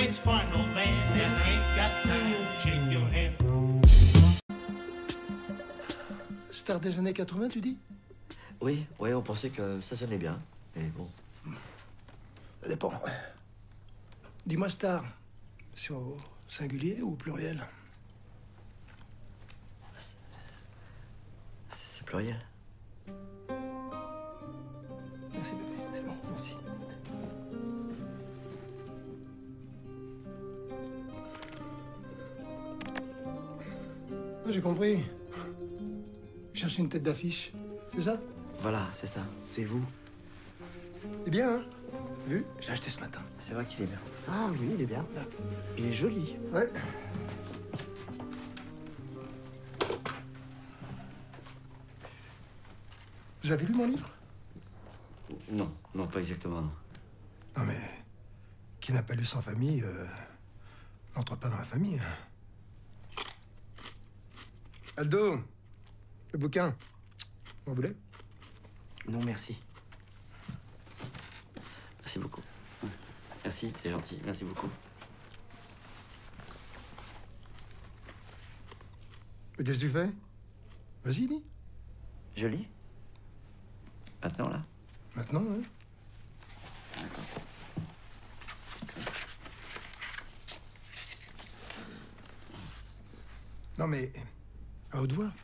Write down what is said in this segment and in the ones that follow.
it's fun, old man, and I ain't got time to shake your hand. Star des années 80, tu dis? Oui, on pensait que ça sonnait bien. Mais bon. Ça dépend. Dis-moi star, c'est au singulier ou au pluriel? C'est pluriel. Merci bébé, c'est bon, merci. Ah, j'ai compris. Chercher une tête d'affiche, c'est ça? Voilà, c'est ça. C'est vous. C'est bien, hein? T'as vu? J'ai acheté ce matin. C'est vrai qu'il est bien. Ah oui, il est bien. Il est joli. Ouais. Vous avez lu mon livre? Non, pas exactement, non. Non mais, qui n'a pas lu Sans famille, n'entre pas dans la famille. Aldo, le bouquin, vous voulez? Non, merci. Merci beaucoup. Merci, c'est gentil. Merci beaucoup. Mais qu'est-ce que tu fais? Vas-y, lis. Je lis? Maintenant, là? Maintenant, hein? D'accord. Non mais, à haute voix.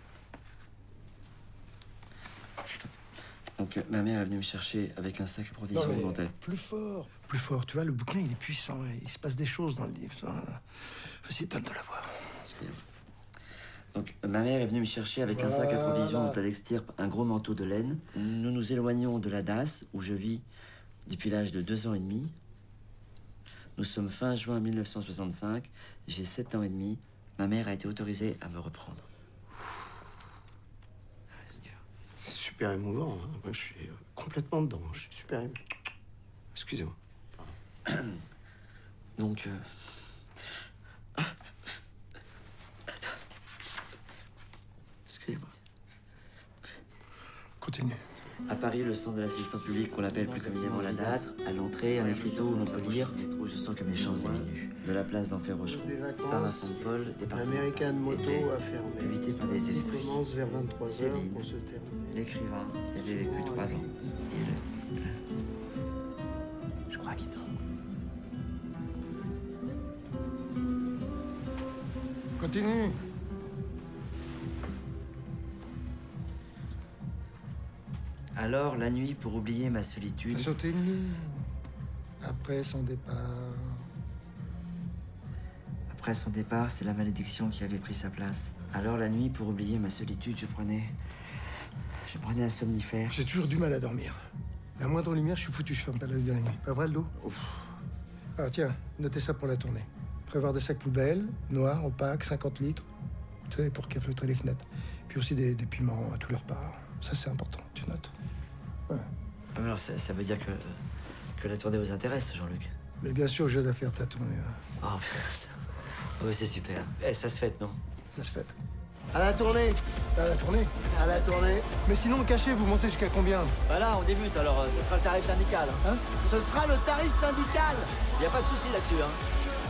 Donc, ma mère est venue me chercher avec un sac à provisions Non mais, dentelle. plus fort. Plus fort, tu vois, le bouquin, il est puissant. Il se passe des choses dans le livre. Vas-y, donne de la voix. Excusez-moi. Donc, ma mère est venue me chercher avec un sac à provisions dont elle extirpe un gros manteau de laine. Nous nous éloignons de la DAS, où je vis depuis l'âge de 2 ans et demi. Nous sommes fin juin 1965. J'ai 7 ans et demi. Ma mère a été autorisée à me reprendre. C'est super émouvant. Hein. Moi, je suis complètement dedans. Je suis super ému. Excusez-moi. Donc, excusez-moi. Continue. À Paris, le centre de l'assistance publique, qu'on appelle plus communément la DAS, à l'entrée, un écriteau où l'on peut lire. Je sens que mes chances diminuent. De la place d'Enfer Rochereau, Saint-Vincent-de-Paul, département. L'American Moto a fermé. Habité par des Il esprits. commence vers 23h Céline, pour se terminer. l'écrivain, qui avait vécu 3 ans. Je crois qu'il dort. Continue. Alors, la nuit, pour oublier ma solitude, T'as sauté une ligne. Après son départ. après son départ, c'est la malédiction qui avait pris sa place. Alors, la nuit, pour oublier ma solitude, je prenais un somnifère. J'ai toujours du mal à dormir. La moindre lumière, je suis foutu, je ferme pas l'œil de la nuit. Pas vrai, le dos? Ah tiens, notez ça pour la tournée. Prévoir des sacs poubelles, noirs, opaques, 50 litres. Tu sais, pour cafeutrer les fenêtres. Puis aussi des piments à tous les repas. Ça, c'est important, tu notes. Ouais. Alors, ça veut dire que la tournée vous intéresse, Jean-Luc? Mais bien sûr que j'ai l'affaire ta tournée. Oh, putain. Oh, c'est super. Eh, ça se fête, non? Ça se fait. À la tournée. À la tournée. À la tournée. Mais sinon, cachez, vous montez jusqu'à combien? Bah là, on débute, alors ce sera le tarif syndical. Hein? Ce sera le tarif syndical. Y a pas de souci là-dessus, hein.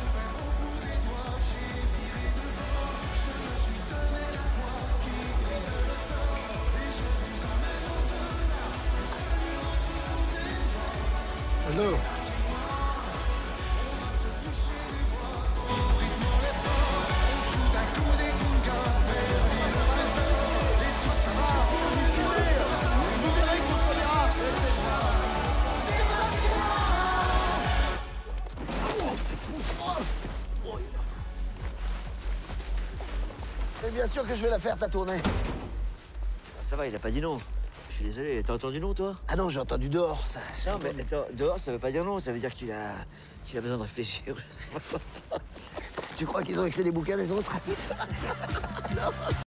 Allô? Et bien sûr que je vais la faire, ta tournée. Ça va, il a pas dit non. Je suis désolé, t'as entendu non, toi? Ah non, j'ai entendu dehors, ça. Non, mais attends, dehors, ça veut pas dire non, ça veut dire qu'il a besoin de réfléchir, je sais pas quoi ça. Tu crois qu'ils ont écrit des bouquins, les autres?